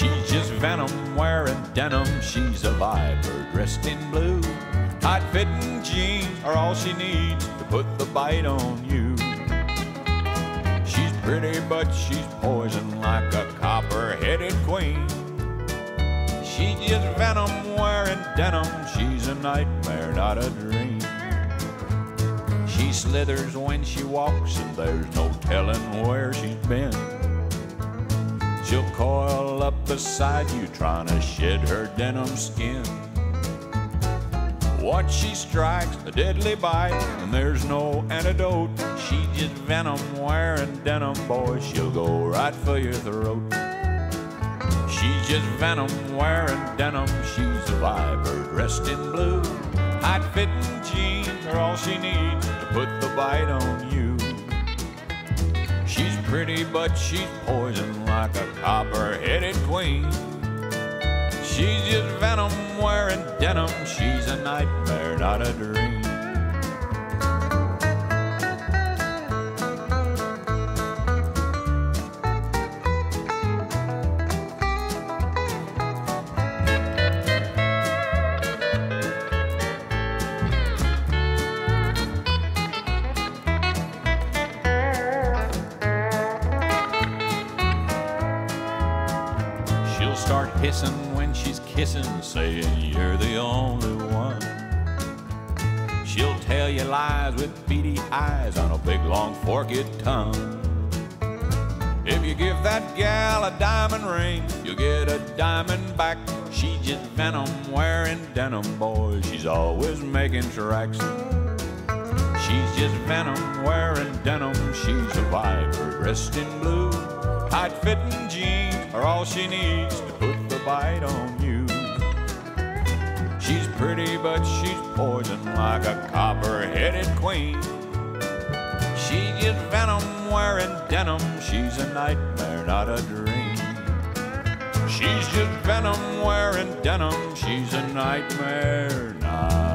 She's just venom wearing denim. She's a viper dressed in blue. Tight-fitting jeans are all she needs to put the bite on you. She's pretty, but she's poison like a copper-headed queen. She's just venom wearing denim. She's a nightmare, not a dream. She slithers when she walks, and there's no telling where she's been. She'll coil up beside you, trying to shed her denim skin. Once she strikes a deadly bite, and there's no antidote. She's just venom wearing denim, boy, she'll go right for your throat. She's just venom wearing denim. She's a viper dressed in blue. Tight-fitting jeans are all she needs to put the bite on you. She's pretty, but she's poison like a copper-headed queen. She's just venom wearing denim. She's a nightmare, not a dream. She'll start hissing when she's kissing, saying you're the only one. She'll tell you lies with beady eyes on a big long forked tongue. If you give that gal a diamond ring, you'll get a diamond back. She's just venom wearing denim, boy, she's always making tracks. She's just venom wearing denim. She's a viper dressed in blue. Tight-fitting jeans are all she needs to put the bite on you. She's pretty, but she's poison like a copper-headed queen. She's just venom wearing denim. She's a nightmare, not a dream. She's just venom wearing denim. She's a nightmare, not